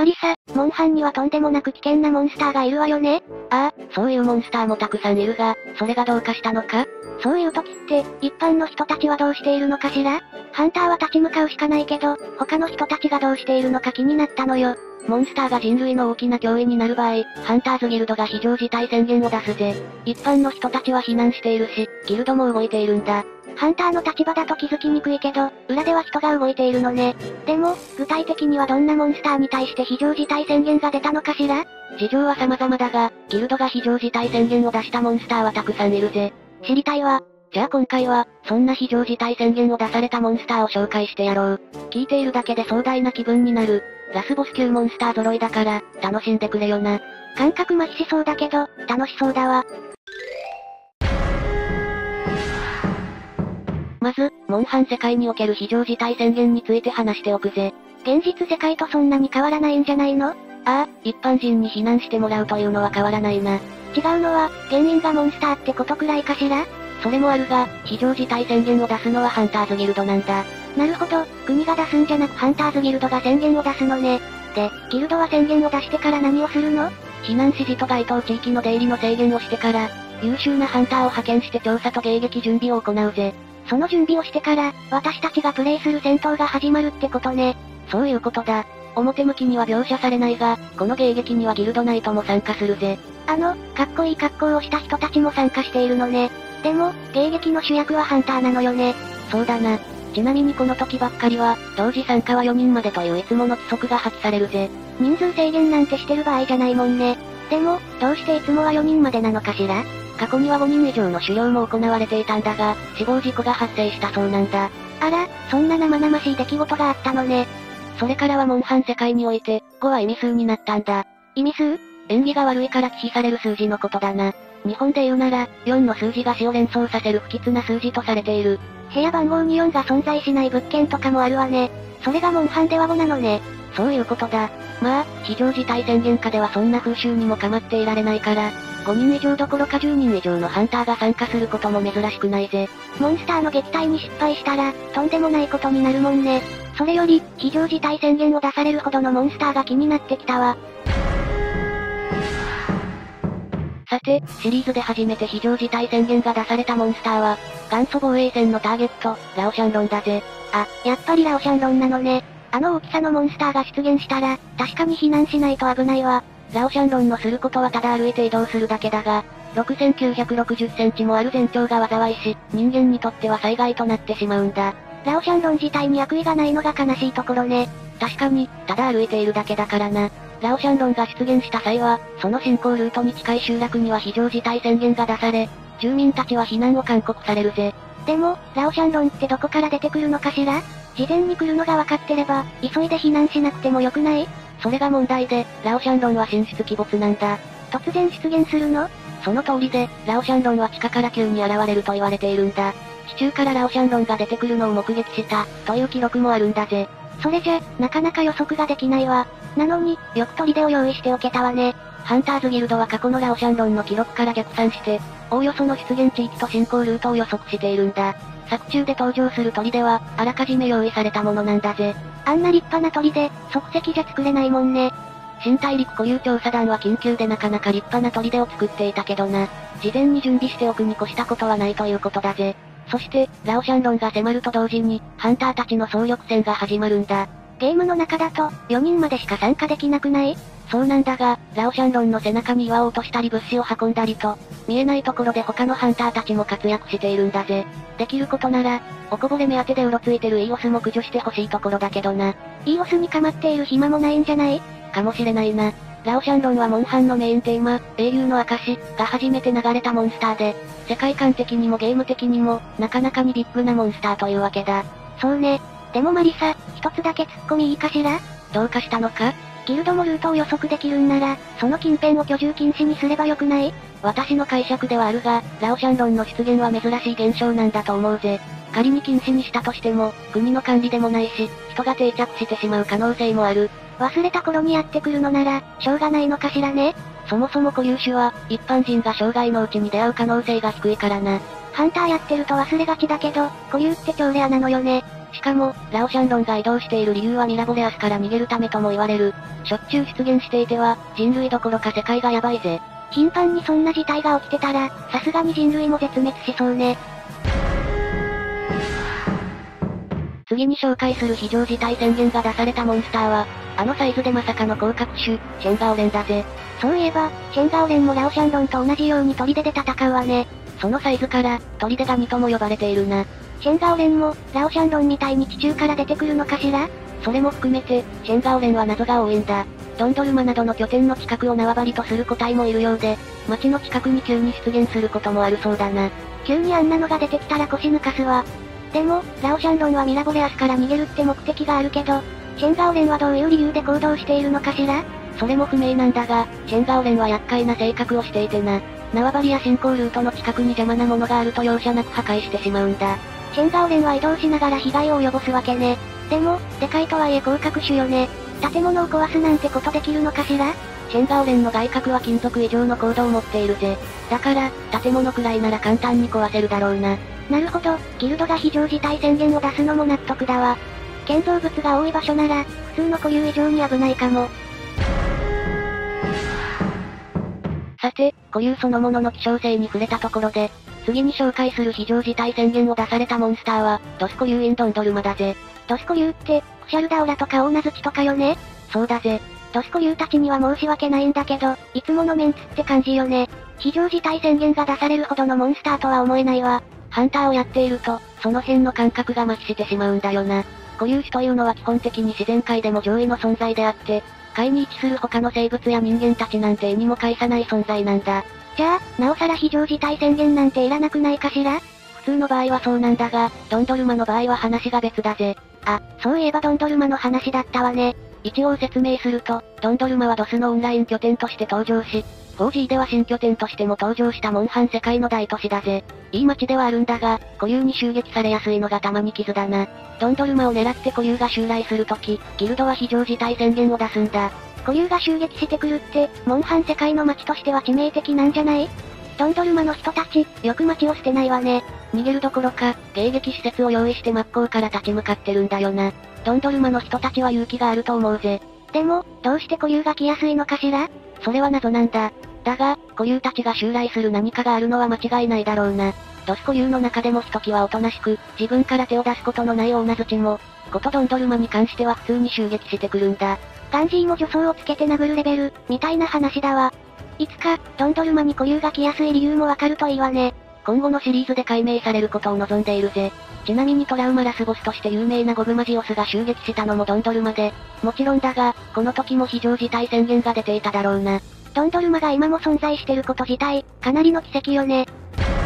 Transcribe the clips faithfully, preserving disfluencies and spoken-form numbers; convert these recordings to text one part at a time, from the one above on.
マリサ、モンハンにはとんでもなく危険なモンスターがいるわよね。 ああ、そういうモンスターもたくさんいるが、それがどうかしたのか？ そういう時って、一般の人たちはどうしているのかしら？ハンターは立ち向かうしかないけど、他の人たちがどうしているのか気になったのよ。 モンスターが人類の大きな脅威になる場合、ハンターズギルドが非常事態宣言を出すぜ。一般の人たちは避難しているし、ギルドも動いているんだ。 ハンターの立場だと気づきにくいけど、裏では人が動いているのね。でも、具体的にはどんなモンスターに対して非常事態宣言が出たのかしら？ 事情は様々だが、ギルドが非常事態宣言を出したモンスターはたくさんいるぜ。 知りたいわ。 じゃあ今回は、そんな非常事態宣言を出されたモンスターを紹介してやろう。聞いているだけで壮大な気分になる。ラスボス級モンスター揃いだから、楽しんでくれよな。 感覚麻痺しそうだけど、楽しそうだわ。 まず、モンハン世界における非常事態宣言について話しておくぜ。 現実世界とそんなに変わらないんじゃないの？ああ、一般人に避難してもらうというのは変わらないな。 違うのは、原因がモンスターってことくらいかしら？ それもあるが、非常事態宣言を出すのはハンターズギルドなんだ。 なるほど、国が出すんじゃなくハンターズギルドが宣言を出すのね。で、ギルドは宣言を出してから何をするの？ 避難指示と該当地域の出入りの制限をしてから、優秀なハンターを派遣して調査と迎撃準備を行うぜ。 その準備をしてから、私たちがプレイする戦闘が始まるってことね。 そういうことだ。表向きには描写されないが、この迎撃にはギルドナイトも参加するぜ。 あの、かっこいい格好をした人たちも参加しているのね。でも、迎撃の主役はハンターなのよね。 そうだな。ちなみにこの時ばっかりは、同時参加はよにんまでといういつもの規則が破棄されるぜ。 人数制限なんてしてる場合じゃないもんね。でも、どうしていつもはよにんまでなのかしら？ 過去にはごにん以上の狩猟も行われていたんだが、死亡事故が発生したそうなんだ。 あら、そんな生々しい出来事があったのね。 それからはモンハン世界において、ごは意味数になったんだ。 意味数？ 縁起が悪いから忌避される数字のことだな。日本で言うなら、よんの数字が死を連想させる不吉な数字とされている。 部屋番号によんが存在しない物件とかもあるわね。それがモンハンではごなのね。 そういうことだ。まあ、非常事態宣言下ではそんな風習にも構っていられないから、ごにん以上どころかじゅうにん以上のハンターが参加することも珍しくないぜ。 モンスターの撃退に失敗したら、とんでもないことになるもんね。それより、非常事態宣言を出されるほどのモンスターが気になってきたわ。 さて、シリーズで初めて非常事態宣言が出されたモンスターは、元祖防衛戦のターゲット、ラオシャンロンだぜ。 あ、やっぱりラオシャンロンなのね。あの大きさのモンスターが出現したら、確かに避難しないと危ないわ。 ラオシャンロンのすることはただ歩いて移動するだけだが、ろくせんきゅうひゃくろくじゅっセンチもある全長が災いし、人間にとっては災害となってしまうんだ。 ラオシャンロン自体に悪意がないのが悲しいところね。 確かに、ただ歩いているだけだからな。ラオシャンロンが出現した際は、その進行ルートに近い集落には非常事態宣言が出され、住民たちは避難を勧告されるぜ。 でも、ラオシャンロンってどこから出てくるのかしら？事前に来るのが分かってれば、急いで避難しなくてもよくない？ それが問題で、ラオシャンロンは神出鬼没なんだ。 突然出現するの？ その通りで、ラオシャンロンは地下から急に現れると言われているんだ。地中からラオシャンロンが出てくるのを目撃した、という記録もあるんだぜ。 それじゃ、なかなか予測ができないわ。なのに、よく砦を用意しておけたわね。 ハンターズギルドは過去のラオシャンロンの記録から逆算して、おおよその出現地域と進行ルートを予測しているんだ。作中で登場する砦は、あらかじめ用意されたものなんだぜ。 あんな立派な砦、即席じゃ作れないもんね。 新大陸固有調査団は緊急でなかなか立派な砦を作っていたけどな。事前に準備しておくに越したことはないということだぜ。そして、ラオシャンロンが迫ると同時に、ハンターたちの総力戦が始まるんだ。 ゲームの中だと、よにんまでしか参加できなくない？ そうなんだが、ラオシャンロンの背中に岩を落としたり物資を運んだりと、見えないところで他のハンターたちも活躍しているんだぜ。できることなら、おこぼれ目当てでうろついてるイーオスも駆除してほしいところだけどな。 イーオスに構っている暇もないんじゃない？ かもしれないな。ラオシャンロンはモンハンのメインテーマ、英雄の証が初めて流れたモンスターで、世界観的にもゲーム的にも、なかなかにビッグなモンスターというわけだ。 そうね。でもマリサ、一つだけ突っ込みいいかしら？ どうかしたのか？ ギルドもルートを予測できるんなら、その近辺を居住禁止にすればよくない？ 私の解釈ではあるが、ラオシャンロンの出現は珍しい現象なんだと思うぜ。仮に禁止にしたとしても、国の管理でもないし、人が定着してしまう可能性もある。 忘れた頃にやってくるのなら、しょうがないのかしらね。 そもそも固有種は、一般人が生涯のうちに出会う可能性が低いからな。 ハンターやってると忘れがちだけど、固有って超レアなのよね。 しかも、ラオシャンロンが移動している理由はミラボレアスから逃げるためとも言われる。しょっちゅう出現していては、人類どころか世界がやばいぜ。 頻繁にそんな事態が起きてたら、さすがに人類も絶滅しそうね。 次に紹介する非常事態宣言が出されたモンスターは、あのサイズでまさかの広角種、シェンガオレンだぜ。 そういえば、シェンガオレンもラオシャンロンと同じように砦で戦うわね。 そのサイズから、砦ガニとも呼ばれているな。 シェンガオレンも、ラオシャンロンみたいに地中から出てくるのかしら？ それも含めて、シェンガオレンは謎が多いんだ。ドンドルマなどの拠点の近くを縄張りとする個体もいるようで、町の近くに急に出現することもあるそうだな。 急にあんなのが出てきたら腰抜かすわ。でも、ラオシャンロンはミラボレアスから逃げるって目的があるけど、シェンガオレンはどういう理由で行動しているのかしら？ それも不明なんだが、シェンガオレンは厄介な性格をしていてな。縄張りや進行ルートの近くに邪魔なものがあると容赦なく破壊してしまうんだ。 シェンガオレンは移動しながら被害を及ぼすわけね。でも、でかいとはいえ広角種よね。建物を壊すなんてことできるのかしら？ シェンガオレンの外角は金属以上の高度を持っているぜ。だから、建物くらいなら簡単に壊せるだろうな。 なるほど、ギルドが非常事態宣言を出すのも納得だわ。建造物が多い場所なら、普通の固有以上に危ないかも。 さて、固有そのものの希少性に触れたところで、次に紹介する非常事態宣言を出されたモンスターは、ドス固有インドンドルマだぜ。 ドス固有って、クシャルダオラとかオオナズチとかよね？ そうだぜ。 ドス固有たちには申し訳ないんだけど、いつものメンツって感じよね。非常事態宣言が出されるほどのモンスターとは思えないわ。 ハンターをやっていると、その辺の感覚が麻痺してしまうんだよな。固有種というのは基本的に自然界でも上位の存在であって、界に位置する他の生物や人間たちなんて絵にも介さない存在なんだ。 じゃあ、なおさら非常事態宣言なんていらなくないかしら？ 普通の場合はそうなんだが、ドンドルマの場合は話が別だぜ。 あ、そういえばドンドルマの話だったわね。 一応説明すると、ドンドルマはドスのオンライン拠点として登場し、フォージー では新拠点としても登場したモンハン世界の大都市だぜ。いい街ではあるんだが、固有に襲撃されやすいのがたまに傷だな。ドンドルマを狙って固有が襲来するとき、ギルドは非常事態宣言を出すんだ。 固有が襲撃してくるって、モンハン世界の街としては致命的なんじゃない？ドンドルマの人たち、よく街を捨てないわね。 逃げるどころか、迎撃施設を用意して真っ向から立ち向かってるんだよな。ドンドルマの人たちは勇気があると思うぜ。 でも、どうして固有が来やすいのかしら？ それは謎なんだ。だが、固有たちが襲来する何かがあるのは間違いないだろうな。ドス固有の中でもひときわおとなしく、自分から手を出すことのないオオナズチも、ことドンドルマに関しては普通に襲撃してくるんだ。 ガンジーも助走をつけて殴るレベル、みたいな話だわ。いつか、ドンドルマに固有が来やすい理由もわかるといいわね。 今後のシリーズで解明されることを望んでいるぜ。ちなみにトラウマラスボスとして有名なゴブマジオスが襲撃したのもドンドルマで、もちろんだが、この時も非常事態宣言が出ていただろうな。 ドンドルマが今も存在してること自体、かなりの奇跡よね。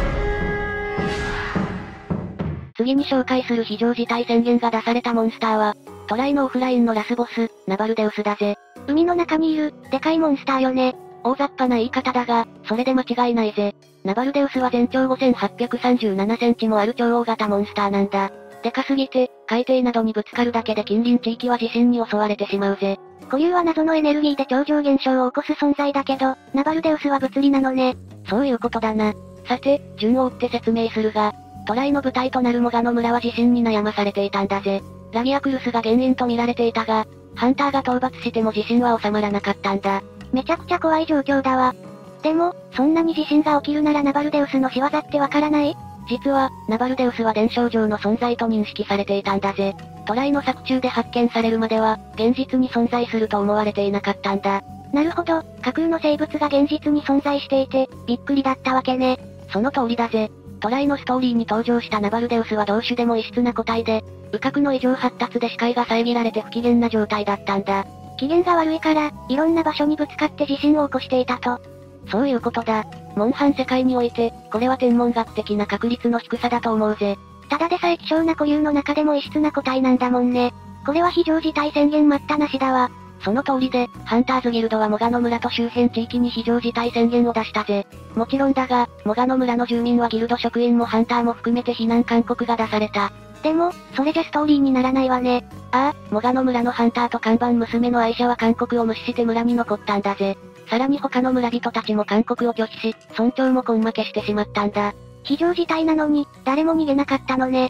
次に紹介する非常事態宣言が出されたモンスターは、トライのオフラインのラスボス、ナバルデウスだぜ。 海の中にいる、でかいモンスターよね。 大雑把な言い方だが、それで間違いないぜ。ナバルデウスは全長ごせんはっぴゃくさんじゅうななセンチもある超大型モンスターなんだ。でかすぎて、海底などにぶつかるだけで近隣地域は地震に襲われてしまうぜ。 固有は謎のエネルギーで超常現象を起こす存在だけど、ナバルデウスは物理なのね。 そういうことだな。さて、順を追って説明するが、トライの舞台となるモガの村は地震に悩まされていたんだぜ。ラギアクルスが原因と見られていたが、ハンターが討伐しても地震は収まらなかったんだ。 めちゃくちゃ怖い状況だわ。でも、そんなに地震が起きるならナバルデウスの仕業ってわからない？ 実は、ナバルデウスは伝承上の存在と認識されていたんだぜ。トライの作中で発見されるまでは、現実に存在すると思われていなかったんだ。 なるほど、架空の生物が現実に存在していて、びっくりだったわけね。 その通りだぜ。トライのストーリーに登場したナバルデウスは同種でも異質な個体で、羽角の異常発達で視界が遮られて不機嫌な状態だったんだ。 機嫌が悪いから、いろんな場所にぶつかって地震を起こしていたと。 そういうことだ。モンハン世界において、これは天文学的な確率の低さだと思うぜ。 ただでさえ希少な固有の中でも異質な個体なんだもんね。これは非常事態宣言待ったなしだわ。 その通りで、ハンターズギルドはモガの村と周辺地域に非常事態宣言を出したぜ。もちろんだが、モガの村の住民はギルド職員もハンターも含めて避難勧告が出された。 でも、それじゃストーリーにならないわね。 ああ、モガの村のハンターと看板娘の愛車は勧告を無視して村に残ったんだぜ。さらに他の村人たちも勧告を拒否し、村長も根負けしてしまったんだ。 非常事態なのに、誰も逃げなかったのね。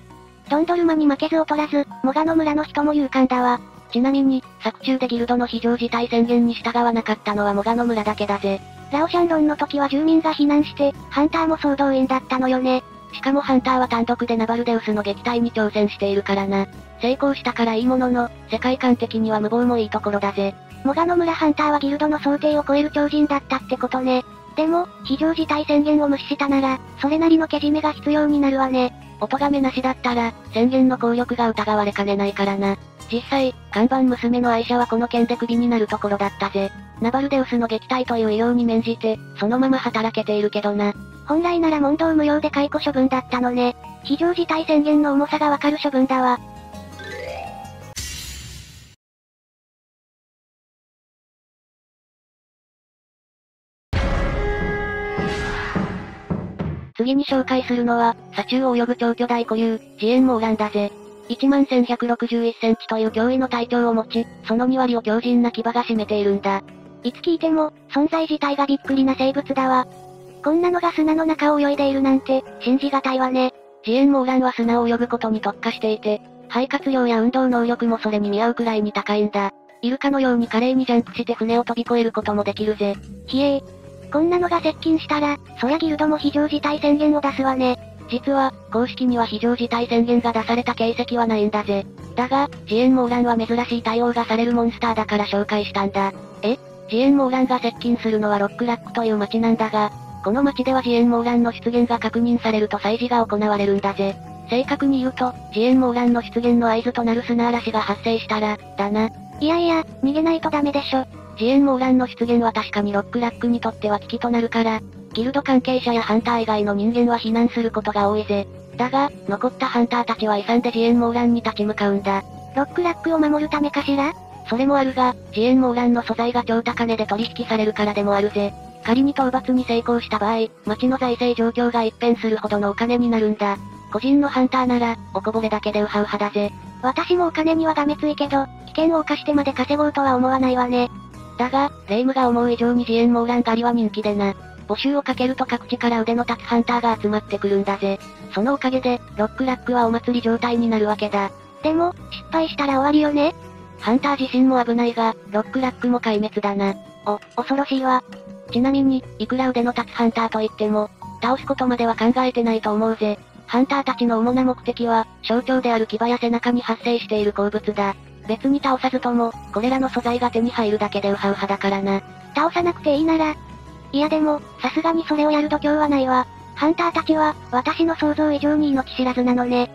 ドンドルマに負けず劣らず、モガの村の人も勇敢だわ。 ちなみに、作中でギルドの非常事態宣言に従わなかったのはモガの村だけだぜ。 ラオシャンロンの時は住民が避難して、ハンターも総動員だったのよね。 しかもハンターは単独でナバルデウスの撃退に挑戦しているからな。成功したからいいものの、世界観的には無謀もいいところだぜ。 モガの村ハンターはギルドの想定を超える超人だったってことね。でも、非常事態宣言を無視したなら、それなりのけじめが必要になるわね。 お咎めなしだったら、宣言の効力が疑われかねないからな。実際、看板娘の愛車はこの件でクビになるところだったぜ。ナバルデウスの撃退という異様に免じて、そのまま働けているけどな。 本来なら問答無用で解雇処分だったのね。非常事態宣言の重さがわかる処分だわ。 次に紹介するのは、砂中を泳ぐ超巨大固有、ジエンモーランだぜ。いちまんせんひゃくろくじゅういちセンチという驚異の体長を持ち、そのに割を強靭な牙が占めているんだ。 いつ聞いても、存在自体がびっくりな生物だわ。こんなのが砂の中を泳いでいるなんて、信じがたいわね。 ジエンモーランは砂を泳ぐことに特化していて、肺活量や運動能力もそれに見合うくらいに高いんだ。イルカのように華麗にジャンプして船を飛び越えることもできるぜ。 ひえー。こんなのが接近したら、そりゃギルドも非常事態宣言を出すわね。 実は、公式には非常事態宣言が出された形跡はないんだぜ。だが、ジエンモーランは珍しい対応がされるモンスターだから紹介したんだ。えジエンモーランが接近するのはロックラックという町なんだが、この町ではジエンモーランの出現が確認されると祭事が行われるんだぜ。正確に言うと、ジエンモーランの出現の合図となる砂嵐が発生したら、だな。 いやいや、逃げないとダメでしょ。 ジエンモーランの出現は確かにロックラックにとっては危機となるから、ギルド関係者やハンター以外の人間は避難することが多いぜ。だが、残ったハンターたちは遺産でジエンモーランに立ち向かうんだ。 ロックラックを守るためかしら？ それもあるが、ジエンモーランの素材が超高値で取引されるからでもあるぜ。仮に討伐に成功した場合、町の財政状況が一変するほどのお金になるんだ。個人のハンターなら、おこぼれだけでウハウハだぜ。 私もお金にはがめついけど、危険を冒してまで稼ごうとは思わないわね。 だが、霊夢が思う以上にジエンモーラン狩りは人気でな。募集をかけると各地から腕の立つハンターが集まってくるんだぜ。そのおかげで、ロックラックはお祭り状態になるわけだ。 でも、失敗したら終わりよね。 ハンター自身も危ないが、ロックラックも壊滅だな。 お、恐ろしいわ。 ちなみに、いくら腕の立つハンターといっても、倒すことまでは考えてないと思うぜ。ハンターたちの主な目的は、象徴である牙や背中に発生している鉱物だ。別に倒さずとも、これらの素材が手に入るだけでウハウハだからな。 倒さなくていいなら。いやでも、さすがにそれをやる度胸はないわ。ハンターたちは、私の想像以上に命知らずなのね。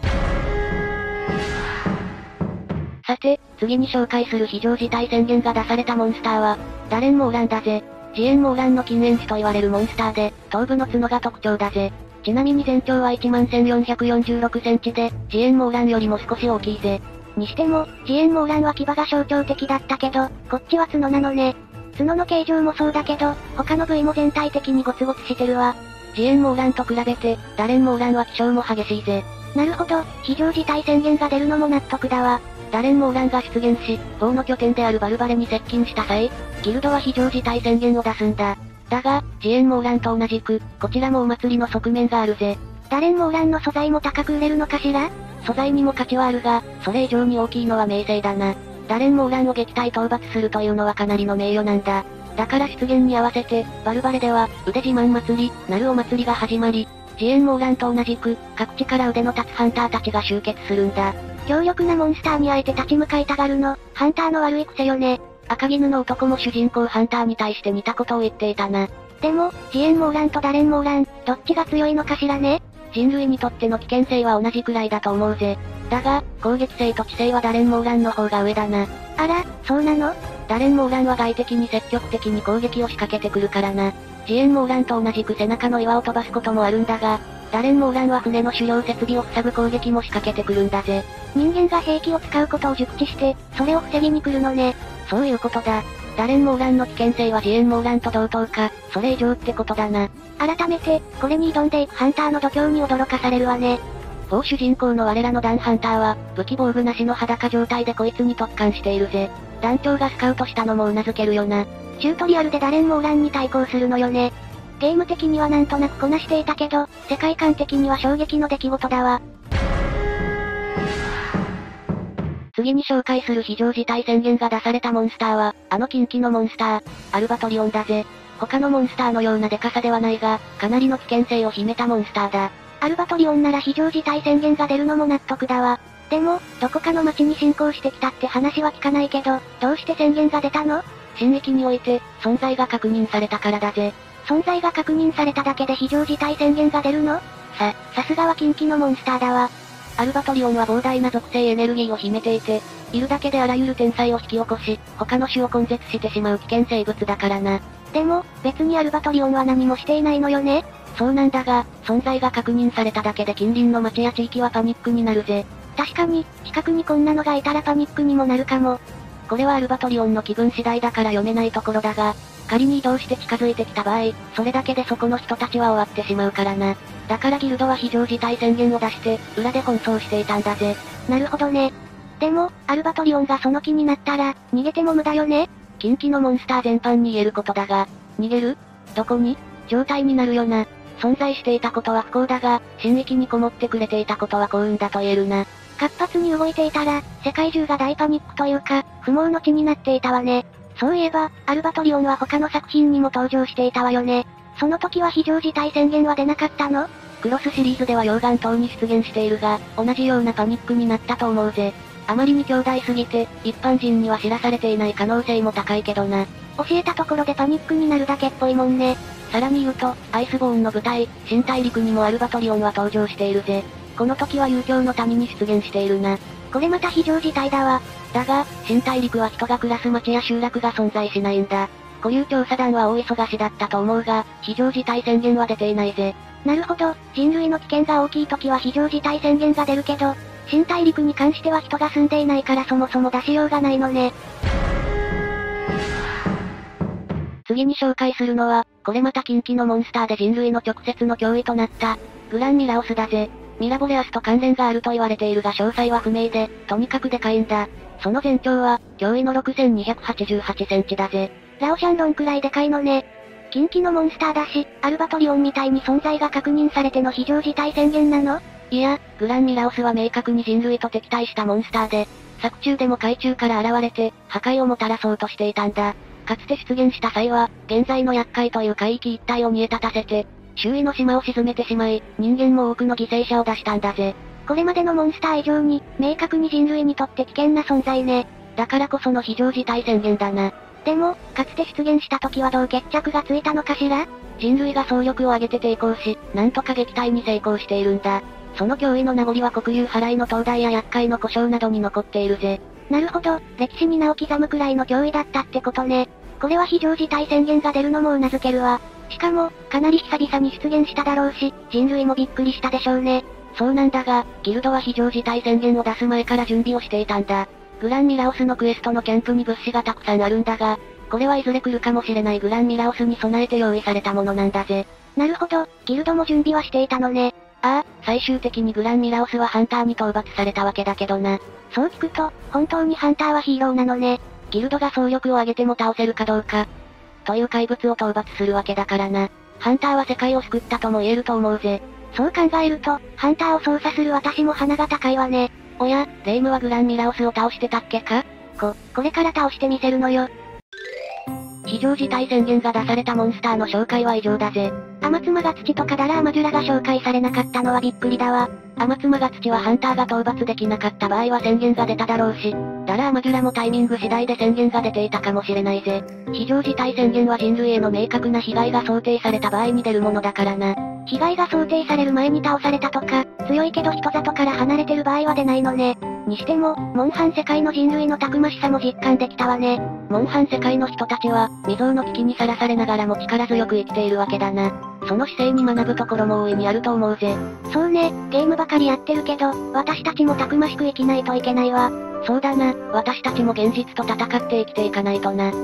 さて、次に紹介する非常事態宣言が出されたモンスターは、ダレンモーランだぜ。ジエンモーランの禁煙種と言われるモンスターで、頭部の角が特徴だぜ。ちなみに全長はいちまんせんよんひゃくよんじゅうろくセンチで、ジエンモーランよりも少し大きいぜ。 にしても、ジエンモーランは牙が象徴的だったけど、こっちは角なのね。角の形状もそうだけど、他の部位も全体的にゴツゴツしてるわ。 ジエンモーランと比べて、ダレンモーランは気性も激しいぜ。 なるほど、非常事態宣言が出るのも納得だわ。 ダレンモーランが出現し、フォーの拠点であるバルバレに接近した際、ギルドは非常事態宣言を出すんだ。だが、ジエンモーランと同じく、こちらもお祭りの側面があるぜ。 ダレンモーランの素材も高く売れるのかしら？ 素材にも価値はあるが、それ以上に大きいのは名声だな。ダレンモーランを撃退討伐するというのはかなりの名誉なんだ。だから出現に合わせて、バルバレでは、腕自慢祭り、なるお祭りが始まり、ジエンモーランと同じく、各地から腕の立つハンターたちが集結するんだ。 強力なモンスターにあえて立ち向かいたがるの、ハンターの悪い癖よね。 赤絹の男も主人公ハンターに対して似たことを言っていたな。 でも、ジエンモーランとダレンモーラン、どっちが強いのかしらね？ 人類にとっての危険性は同じくらいだと思うぜ。だが、攻撃性と知性はダレンモーランの方が上だな。 あら、そうなの？ ダレンモーランは外敵に積極的に攻撃を仕掛けてくるからな。ジエンモーランと同じく背中の岩を飛ばすこともあるんだが、ダレンモーランは船の狩猟設備を塞ぐ攻撃も仕掛けてくるんだぜ。 人間が兵器を使うことを熟知して、それを防ぎに来るのね。 そういうことだ。ダレンモーランの危険性はジエンモーランと同等か、それ以上ってことだな。 改めて、これに挑んでいくハンターの度胸に驚かされるわね。 フォー主人公の我らのダンハンターは、武器防具なしの裸状態でこいつに特貫しているぜ。団長がスカウトしたのも頷けるよな。 チュートリアルでダレンモーランに対抗するのよね。ゲーム的にはなんとなくこなしていたけど、世界観的には衝撃の出来事だわ。 次に紹介する非常事態宣言が出されたモンスターは、あの近畿のモンスター、アルバトリオンだぜ。他のモンスターのようなデカさではないが、かなりの危険性を秘めたモンスターだ。 アルバトリオンなら非常事態宣言が出るのも納得だわ。でも、どこかの町に侵攻してきたって話は聞かないけど、どうして宣言が出たの？ 新域において、存在が確認されたからだぜ。 存在が確認されただけで非常事態宣言が出るの？さ、さすがは近畿のモンスターだわ。 アルバトリオンは膨大な属性エネルギーを秘めていて、いるだけであらゆる天災を引き起こし、他の種を根絶してしまう危険生物だからな。 でも、別にアルバトリオンは何もしていないのよね？ そうなんだが、存在が確認されただけで近隣の町や地域はパニックになるぜ。 確かに、近くにこんなのがいたらパニックにもなるかも。 これはアルバトリオンの気分次第だから読めないところだが、仮に移動して近づいてきた場合、それだけでそこの人たちは終わってしまうからな。だからギルドは非常事態宣言を出して、裏で奔走していたんだぜ。 なるほどね。でも、アルバトリオンがその気になったら、逃げても無駄よね？ 近畿のモンスター全般に言えることだが、逃げる？どこに？状態になるよな。存在していたことは不幸だが、新域にこもってくれていたことは幸運だと言えるな。 活発に動いていたら、世界中が大パニックというか、不毛の地になっていたわね。そういえば、アルバトリオンは他の作品にも登場していたわよね。その時は非常事態宣言は出なかったの？ クロスシリーズでは溶岩島に出現しているが、同じようなパニックになったと思うぜ。あまりに強大すぎて、一般人には知らされていない可能性も高いけどな。 教えたところでパニックになるだけっぽいもんね。 さらに言うと、アイスボーンの舞台、新大陸にもアルバトリオンは登場しているぜ。この時は遊興の谷に出現しているな。 これまた非常事態だわ。 だが、新大陸は人が暮らす町や集落が存在しないんだ。固有調査団は大忙しだったと思うが、非常事態宣言は出ていないぜ。 なるほど、人類の危険が大きい時は非常事態宣言が出るけど、新大陸に関しては人が住んでいないからそもそも出しようがないのね。 次に紹介するのは、これまた近畿のモンスターで人類の直接の脅威となった、グランミラオスだぜ。ミラボレアスと関連があると言われているが詳細は不明で、とにかくでかいんだ。その全長は、驚異のろくせんにひゃくはちじゅうはちセンチだぜ。 ラオシャンロンくらいでかいのね。近畿のモンスターだし、アルバトリオンみたいに存在が確認されての非常事態宣言なの？ いや、グランミラオスは明確に人類と敵対したモンスターで、作中でも海中から現れて、破壊をもたらそうとしていたんだ。かつて出現した際は、現在の厄介という海域一帯を煮え立たせて、周囲の島を沈めてしまい、人間も多くの犠牲者を出したんだぜ。 これまでのモンスター以上に、明確に人類にとって危険な存在ね。 だからこその非常事態宣言だな。 でも、かつて出現した時はどう決着がついたのかしら？ 人類が総力を挙げて抵抗し、なんとか撃退に成功しているんだ。その脅威の名残は国有払いの灯台や厄介の故障などに残っているぜ。 なるほど、歴史に名を刻むくらいの脅威だったってことね。これは非常事態宣言が出るのも頷けるわ。しかも、かなり久々に出現しただろうし、人類もびっくりしたでしょうね。 そうなんだが、ギルドは非常事態宣言を出す前から準備をしていたんだ。グランミラオスのクエストのキャンプに物資がたくさんあるんだが、これはいずれ来るかもしれないグランミラオスに備えて用意されたものなんだぜ。 なるほど、ギルドも準備はしていたのね。 ああ、最終的にグランミラオスはハンターに討伐されたわけだけどな。 そう聞くと、本当にハンターはヒーローなのね。 ギルドが総力を挙げても倒せるかどうか、という怪物を討伐するわけだからな。ハンターは世界を救ったとも言えると思うぜ。 そう考えると、ハンターを操作する私も鼻が高いわね。 おや、レイムはグランミラオスを倒してたっけか？ こ、これから倒してみせるのよ。 非常事態宣言が出されたモンスターの紹介は以上だぜ。 アマツマガツチとかダラーマジュラが紹介されなかったのはびっくりだわ。 アマツマガツチはハンターが討伐できなかった場合は宣言が出ただろうし、ダラーマジュラもタイミング次第で宣言が出ていたかもしれないぜ。非常事態宣言は人類への明確な被害が想定された場合に出るものだからな。 被害が想定される前に倒されたとか、強いけど人里から離れてる場合は出ないのね。にしても、モンハン世界の人類のたくましさも実感できたわね。 モンハン世界の人たちは、未曾有の危機にさらされながらも力強く生きているわけだな。その姿勢に学ぶところも大いにあると思うぜ。 そうね、ゲームばかりやってるけど、私たちもたくましく生きないといけないわ。 そうだな、私たちも現実と戦って生きていかないとな。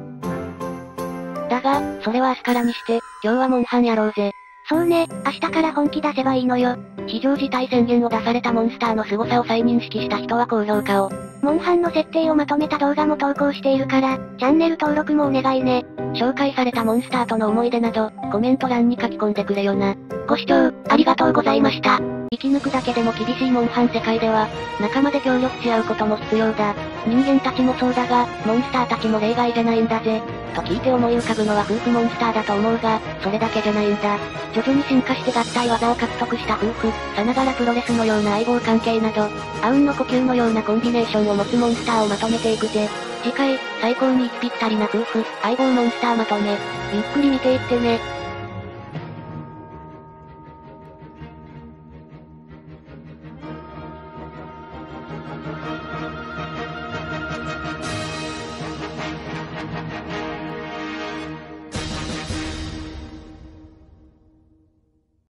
だが、それは明日からにして、今日はモンハンやろうぜ。 そうね、明日から本気出せばいいのよ。 非常事態宣言を出されたモンスターの凄さを再認識した人は高評価を。 モンハンの設定をまとめた動画も投稿しているから、チャンネル登録もお願いね。 紹介されたモンスターとの思い出など、コメント欄に書き込んでくれよな。ご視聴、ありがとうございました。 き抜くだけでも厳しいモンハン世界では、仲間で協力し合うことも必要だ。人間たちもそうだが、モンスターたちも例外じゃないんだぜ。と聞いて思い浮かぶのは夫婦モンスターだと思うが、それだけじゃないんだ。徐々に進化して合体技を獲得した夫婦、さながらプロレスのような相棒関係など、あうんの呼吸のようなコンビネーションを持つモンスターをまとめていくぜ。次回、最高に息ぴったりな夫婦、相棒モンスターまとめ。ゆっくり見ていってね。